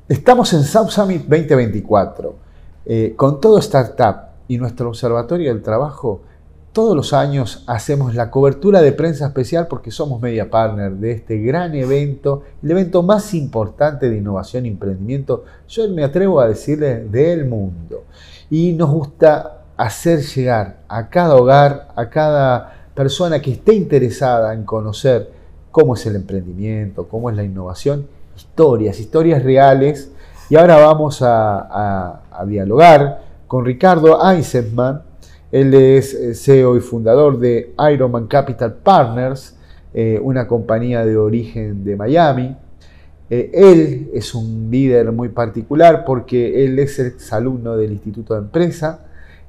Estamos en South Summit 2024. Con todo Startup y nuestro Observatorio del Trabajo, todos los años hacemos la cobertura de prensa especial porque somos media partner de este gran evento, el evento más importante de innovación y emprendimiento, yo me atrevo a decirles, del mundo. Y nos gusta hacer llegar a cada hogar, a cada persona que esté interesada en conocer cómo es el emprendimiento, cómo es la innovación, historias reales. Y ahora vamos a dialogar con Ricardo Eisenman. Él es CEO y fundador de Ironman Capital Partners, una compañía de origen de Miami. Él es un líder muy particular porque él es exalumno del Instituto de Empresa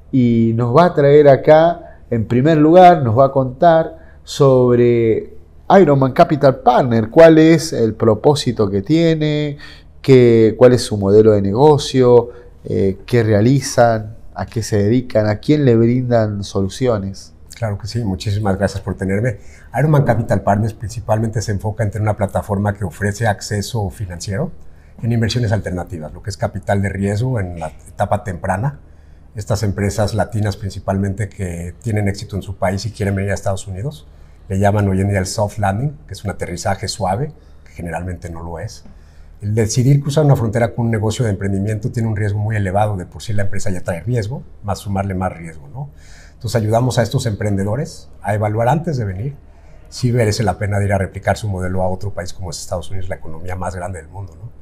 y nos va a traer acá, en primer lugar, nos va a contar sobre Ironman Capital Partners, cuál es el propósito que tiene, cuál es su modelo de negocio, qué realizan, a qué se dedican, a quién le brindan soluciones. Claro que sí, muchísimas gracias por tenerme. Ironman Capital Partners principalmente se enfoca en tener una plataforma que ofrece acceso financiero en inversiones alternativas, lo que es capital de riesgo en la etapa temprana. Estas empresas latinas principalmente que tienen éxito en su país y quieren venir a Estados Unidos, le llaman hoy en día el soft landing, que es un aterrizaje suave, que generalmente no lo es. El decidir cruzar una frontera con un negocio de emprendimiento tiene un riesgo muy elevado, de por sí la empresa ya trae riesgo, más sumarle más riesgo, ¿no? Entonces ayudamos a estos emprendedores a evaluar antes de venir si merece la pena de ir a replicar su modelo a otro país como es Estados Unidos, la economía más grande del mundo, ¿no?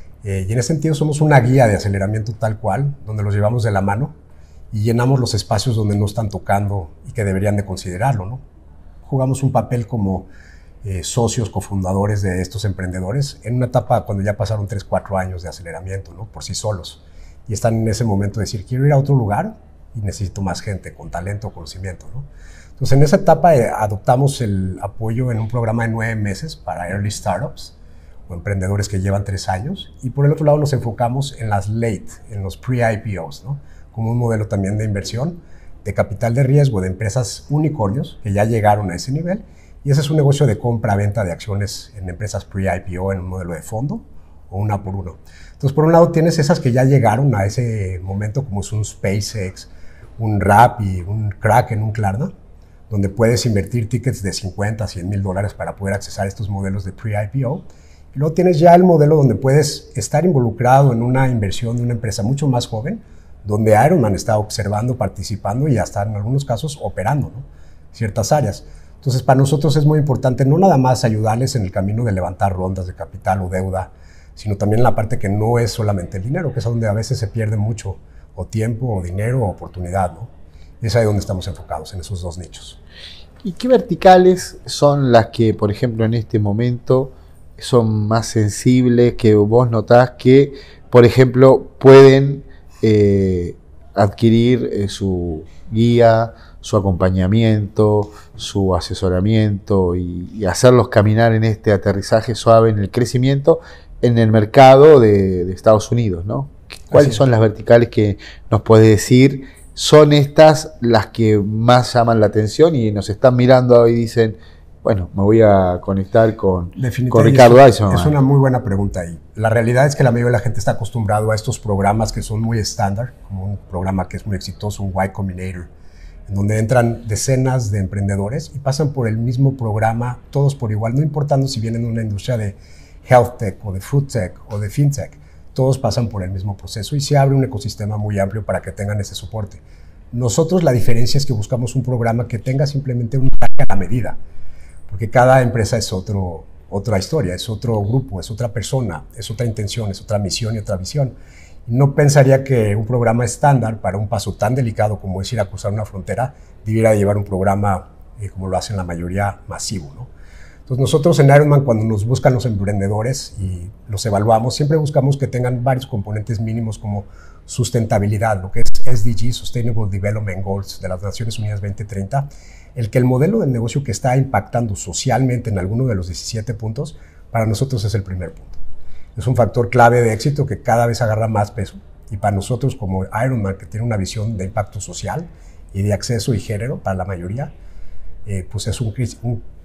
Y en ese sentido somos una guía de aceleramiento tal cual, donde los llevamos de la mano y llenamos los espacios donde no están tocando y que deberían de considerarlo, ¿no? Jugamos un papel como socios, cofundadores de estos emprendedores en una etapa cuando ya pasaron 3, 4 años de aceleramiento, ¿no? Por sí solos. Y están en ese momento de decir, quiero ir a otro lugar y necesito más gente con talento, conocimiento, ¿no? Entonces, en esa etapa adoptamos el apoyo en un programa de 9 meses para early startups o emprendedores que llevan 3 años. Y por el otro lado nos enfocamos en las late, en los pre-IPOs, ¿no? Como un modelo también de inversión, de capital de riesgo de empresas unicornios que ya llegaron a ese nivel. Y ese es un negocio de compra-venta de acciones en empresas pre-IPO en un modelo de fondo o una por uno. Entonces, por un lado tienes esas que ya llegaron a ese momento, como es un SpaceX, un Rappi, un Kraken, un Klarna, donde puedes invertir tickets de 50, 100 mil dólares para poder accesar a estos modelos de pre-IPO. Y luego tienes ya el modelo donde puedes estar involucrado en una inversión de una empresa mucho más joven, donde Ironman está observando, participando y hasta en algunos casos operando, ¿no? Ciertas áreas. Entonces, para nosotros es muy importante no nada más ayudarles en el camino de levantar rondas de capital o deuda, sino también en la parte que no es solamente el dinero, que es donde a veces se pierde mucho, o tiempo, o dinero, o oportunidad, ¿no? Y es ahí donde estamos enfocados, en esos dos nichos. ¿Y qué verticales son las que, por ejemplo, en este momento son más sensibles, que vos notás que, por ejemplo, pueden adquirir su guía, su acompañamiento, su asesoramiento y hacerlos caminar en este aterrizaje suave, en el crecimiento, en el mercado de Estados Unidos, ¿no? ¿Cuáles son las verticales que nos puede decir? ¿Son estas las que más llaman la atención y nos están mirando y dicen, bueno, me voy a conectar con Ricardo Eisenman? Es una muy buena pregunta. Y la realidad es que la mayoría de la gente está acostumbrado a estos programas que son muy estándar, como un programa que es muy exitoso, un Y Combinator, en donde entran decenas de emprendedores y pasan por el mismo programa, todos por igual, no importando si vienen de una industria de health tech o de food tech o de fintech, todos pasan por el mismo proceso y se abre un ecosistema muy amplio para que tengan ese soporte. Nosotros la diferencia es que buscamos un programa que tenga simplemente un traje a la medida, porque cada empresa es otra historia, es otro grupo, es otra persona, es otra intención, es otra misión y otra visión. No pensaría que un programa estándar para un paso tan delicado como es ir a cruzar una frontera debiera llevar un programa, como lo hacen la mayoría, masivo, ¿no? Entonces nosotros en Ironman, cuando nos buscan los emprendedores y los evaluamos, siempre buscamos que tengan varios componentes mínimos como sustentabilidad, lo que es SDG, Sustainable Development Goals de las Naciones Unidas 2030, el modelo de negocio que está impactando socialmente en alguno de los 17 puntos, para nosotros es el primer punto. Es un factor clave de éxito que cada vez agarra más peso. Y para nosotros como Ironman, que tiene una visión de impacto social y de acceso y género para la mayoría, pues es un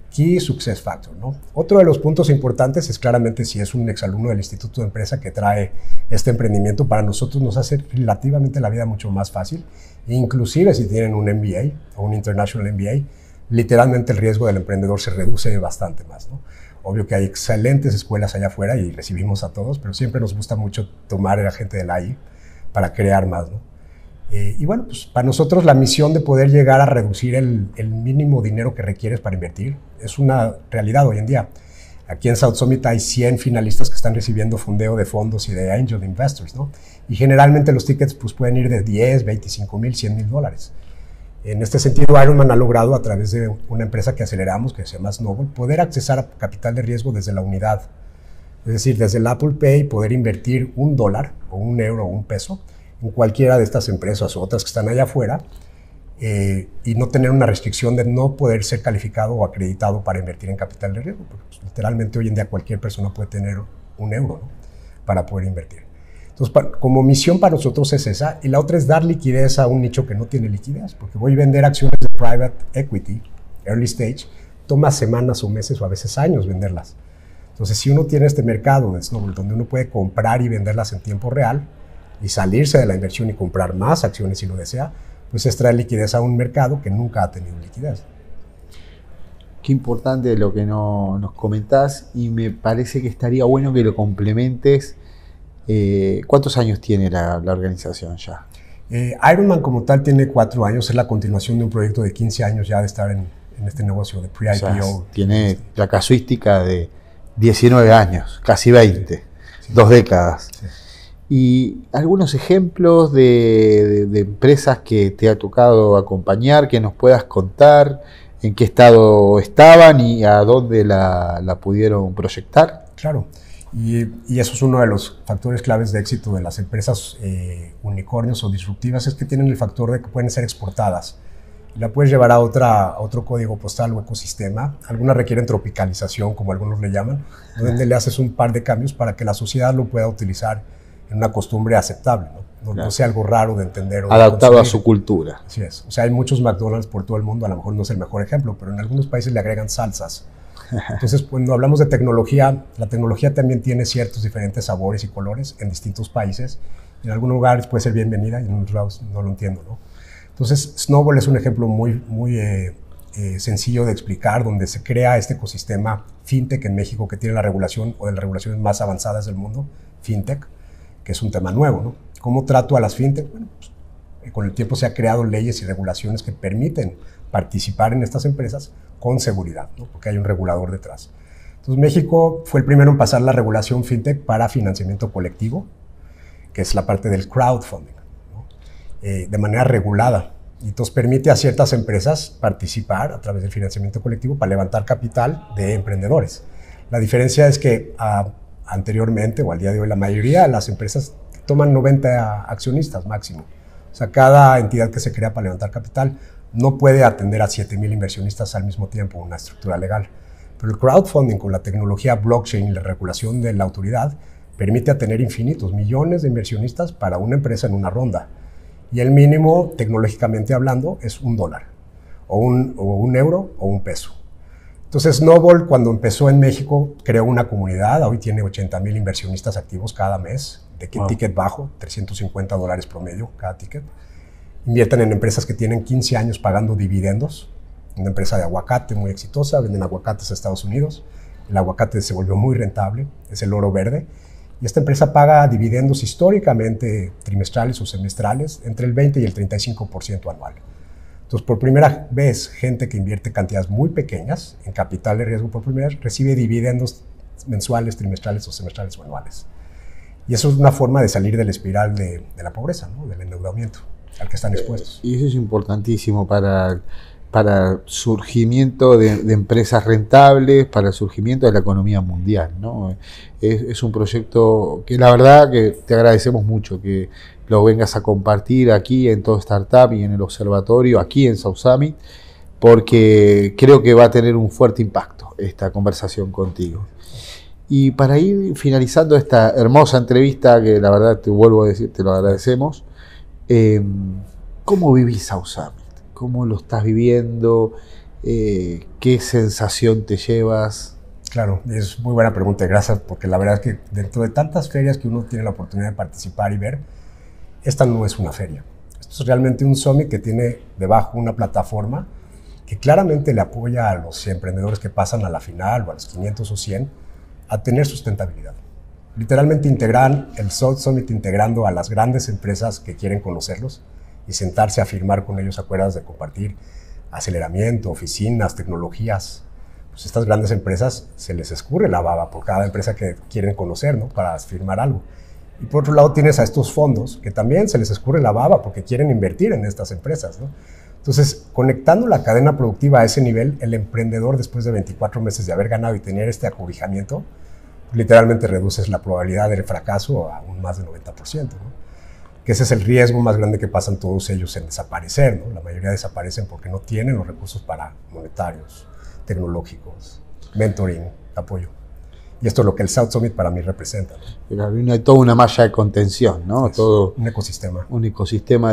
Key Success Factor, ¿no? Otro de los puntos importantes es claramente si es un exalumno del Instituto de Empresa que trae este emprendimiento, para nosotros nos hace relativamente la vida mucho más fácil. Inclusive si tienen un MBA o un International MBA, literalmente el riesgo del emprendedor se reduce bastante más, ¿no? Obvio que hay excelentes escuelas allá afuera y recibimos a todos, pero siempre nos gusta mucho tomar a la gente del AI para crear más, ¿no? Y bueno, pues para nosotros la misión de poder llegar a reducir el mínimo dinero que requieres para invertir es una realidad hoy en día. Aquí en South Summit hay 100 finalistas que están recibiendo fondeo de fondos y de angel investors, ¿no? Y generalmente los tickets pues, pueden ir de 10, 25 mil, 100 mil dólares. En este sentido, Ironman ha logrado, a través de una empresa que aceleramos, que se llama Snowball, poder accesar a capital de riesgo desde la unidad. Es decir, desde el Apple Pay, poder invertir $1 o €1 o $1 en cualquiera de estas empresas o otras que están allá afuera, y no tener una restricción de no poder ser calificado o acreditado para invertir en capital de riesgo, porque pues, literalmente hoy en día cualquier persona puede tener €1, ¿no? Para poder invertir. Entonces, como misión para nosotros es esa, y la otra es dar liquidez a un nicho que no tiene liquidez, porque voy a vender acciones de private equity, early stage, toma semanas o meses o a veces años venderlas. Entonces, si uno tiene este mercado de Snowball, donde uno puede comprar y venderlas en tiempo real, y salirse de la inversión y comprar más acciones si lo desea, pues es traer liquidez a un mercado que nunca ha tenido liquidez. Qué importante lo que nos comentás, y me parece que estaría bueno que lo complementes. ¿Cuántos años tiene la organización ya? Ironman como tal tiene 4 años, es la continuación de un proyecto de 15 años ya de estar en este negocio de pre-IPO. O sea, tiene la casuística de 19 años, casi 20, sí. 2 décadas. Sí. Y algunos ejemplos de empresas que te ha tocado acompañar, que nos puedas contar en qué estado estaban y a dónde la pudieron proyectar. Claro, y eso es uno de los factores claves de éxito de las empresas unicornios o disruptivas, es que tienen el factor de que pueden ser exportadas. La puedes llevar a otro código postal o ecosistema. Algunas requieren tropicalización, como algunos le llaman, donde le haces un par de cambios para que la sociedad lo pueda utilizar en una costumbre aceptable, ¿no? No sea algo raro de entender. O adaptado a su cultura. Así es. O sea, hay muchos McDonald's por todo el mundo, a lo mejor no es el mejor ejemplo, pero en algunos países le agregan salsas. Entonces, cuando hablamos de tecnología, la tecnología también tiene ciertos diferentes sabores y colores en distintos países. En algunos lugares puede ser bienvenida y en otros lados no lo entiendo, ¿no? Entonces, Snowball es un ejemplo muy sencillo de explicar, donde se crea este ecosistema fintech en México, que tiene la regulación o de las regulaciones más avanzadas del mundo, fintech, que es un tema nuevo, ¿no? ¿Cómo trato a las fintech? Bueno, pues, con el tiempo se han creado leyes y regulaciones que permiten participar en estas empresas con seguridad, ¿no? Porque hay un regulador detrás. Entonces, México fue el primero en pasar la regulación fintech para financiamiento colectivo, que es la parte del crowdfunding, ¿no? De manera regulada. Y entonces permite a ciertas empresas participar a través del financiamiento colectivo para levantar capital de emprendedores. La diferencia es que anteriormente o al día de hoy la mayoría de las empresas toman 90 accionistas máximo. O sea, cada entidad que se crea para levantar capital no puede atender a 7,000 inversionistas al mismo tiempo, una estructura legal. Pero el crowdfunding con la tecnología blockchain y la regulación de la autoridad permite tener infinitos, millones de inversionistas para una empresa en una ronda. Y el mínimo, tecnológicamente hablando, es $1, o un euro o un peso. Entonces, Snowball, cuando empezó en México, creó una comunidad. Hoy tiene 80,000 inversionistas activos cada mes, de ticket bajo, $350 promedio cada ticket. Invierten en empresas que tienen 15 años pagando dividendos. Una empresa de aguacate muy exitosa, venden aguacates a Estados Unidos. El aguacate se volvió muy rentable, es el oro verde. Y esta empresa paga dividendos históricamente trimestrales o semestrales entre el 20 y el 35% anual. Entonces, por primera vez, gente que invierte cantidades muy pequeñas en capital de riesgo por primera vez recibe dividendos mensuales, trimestrales o semestrales o anuales. Y eso es una forma de salir de la espiral de la pobreza, ¿no? Del endeudamiento al que están expuestos. Y eso es importantísimo para el surgimiento de empresas rentables, para el surgimiento de la economía mundial, ¿no? Es un proyecto que la verdad que te agradecemos mucho que lo vengas a compartir aquí en Todo Startup y en el observatorio, aquí en South Summit, porque creo que va a tener un fuerte impacto esta conversación contigo. Y para ir finalizando esta hermosa entrevista, que la verdad te vuelvo a decir, te lo agradecemos, ¿cómo vivís South Summit? ¿Cómo lo estás viviendo? ¿Qué sensación te llevas? Claro, es muy buena pregunta, gracias, porque la verdad es que dentro de tantas ferias que uno tiene la oportunidad de participar y ver, esta no es una feria. Esto es realmente un summit que tiene debajo una plataforma que claramente le apoya a los emprendedores que pasan a la final o a los 500 o 100 a tener sustentabilidad. Literalmente integran el South Summit integrando a las grandes empresas que quieren conocerlos y sentarse a firmar con ellos acuerdos de compartir aceleramiento, oficinas, tecnologías. Pues estas grandes empresas se les escurre la baba por cada empresa que quieren conocer, ¿no? Para firmar algo. Y por otro lado tienes a estos fondos que también se les escurre la baba porque quieren invertir en estas empresas, ¿no? Entonces, conectando la cadena productiva a ese nivel, el emprendedor, después de 24 meses de haber ganado y tener este acobijamiento, literalmente reduces la probabilidad del fracaso a un más del 90%, ¿no? Que ese es el riesgo más grande que pasan todos ellos en desaparecer, ¿no? La mayoría desaparecen porque no tienen los recursos para monetarios, tecnológicos, mentoring, apoyo. Y esto es lo que el South Summit para mí representa, ¿no? Hay toda una malla de contención, ¿no? Es todo un ecosistema. Un ecosistema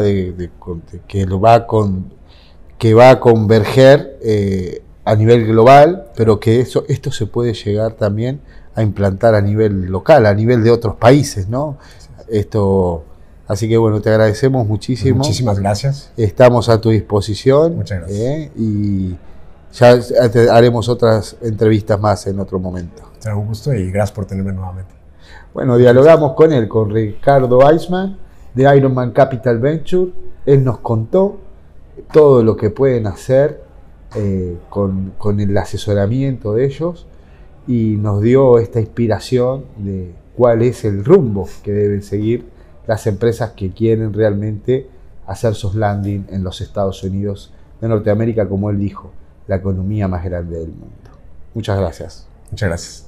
que va a converger a nivel global, pero que esto se puede llegar también a implantar a nivel local, a nivel de otros países, ¿no? Así que bueno, te agradecemos muchísimo. Muchísimas gracias. Estamos a tu disposición. Muchas gracias. Y ya haremos otras entrevistas más en otro momento. Será un gusto y gracias por tenerme nuevamente. Bueno, dialogamos con él, con Ricardo Eisman de Ironman Capital Venture. Él nos contó todo lo que pueden hacer con el asesoramiento de ellos y nos dio esta inspiración de cuál es el rumbo que deben seguir las empresas que quieren realmente hacer sus landing en los Estados Unidos de Norteamérica, como él dijo, la economía más grande del mundo. Muchas gracias. Muchas gracias.